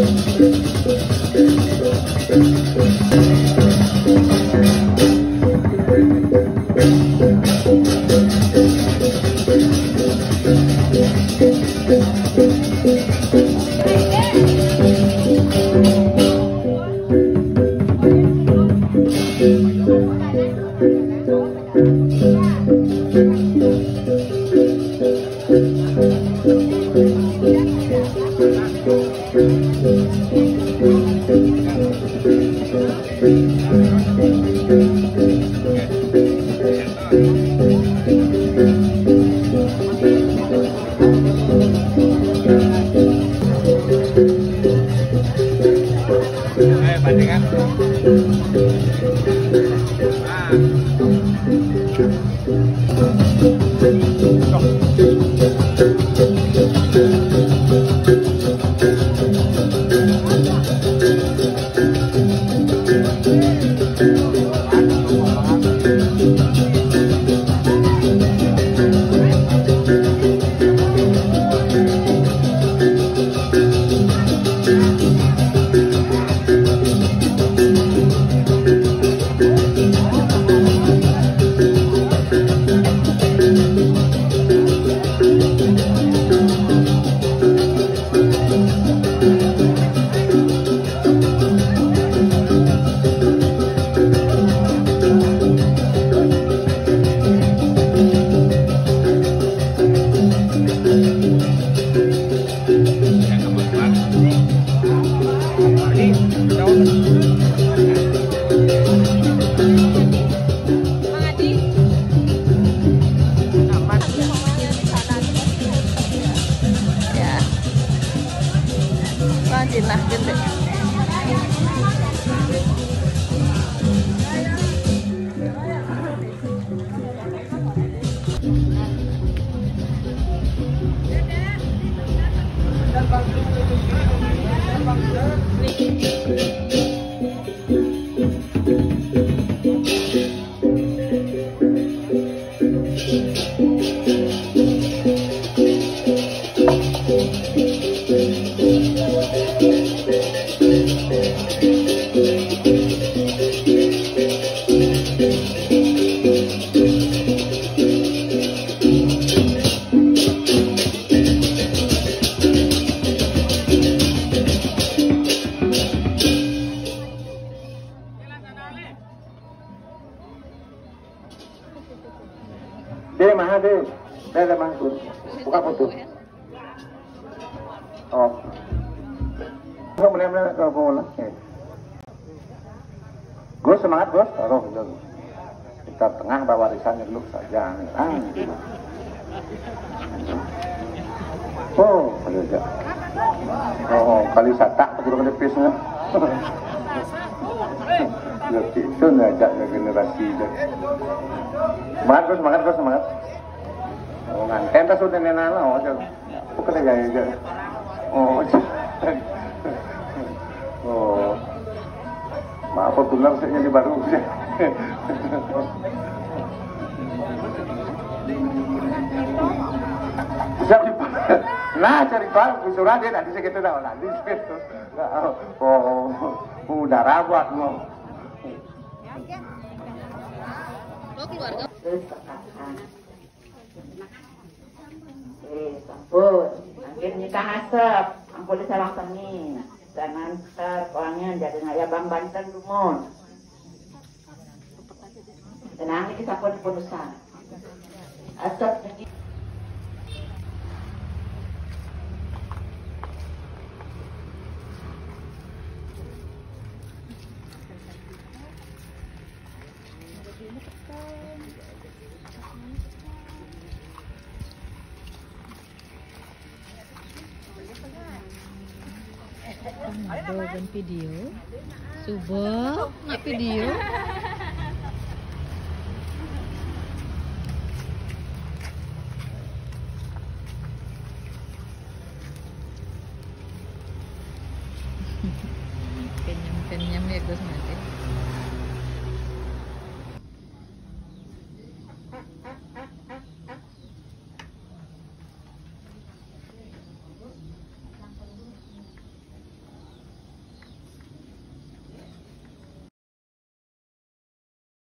Bandingan. Lah gede. Deh, mahal deh. Deh, mahal. Buka foto. Oh. Benar-benar ke bola. Gus, semangat Gus. Taruh, kita tengah bawa warisannya dulu saja. Oh, ada aja. Oh, kali satak kurang lepisnya. Lebih itu ngajaknya generasi itu. Semangat Gus, semangat. Oh, nganten tas udah nenana, oh, bukan aja. Oh, oh, maaf benar saya di baru. Nah, cari tahu surat dia nanti segitu dah nanti segitu. Oh, udah rawat mau. Sampun, angin nikah asap, ampun disalang tani, jangan ntar orangnya jadi ngaya bang Banten dumun. Tenang ini sampun putusan. Asap ini. Bawakan video, subuh nggak video. Kenyam-kenyam ya Gus nanti.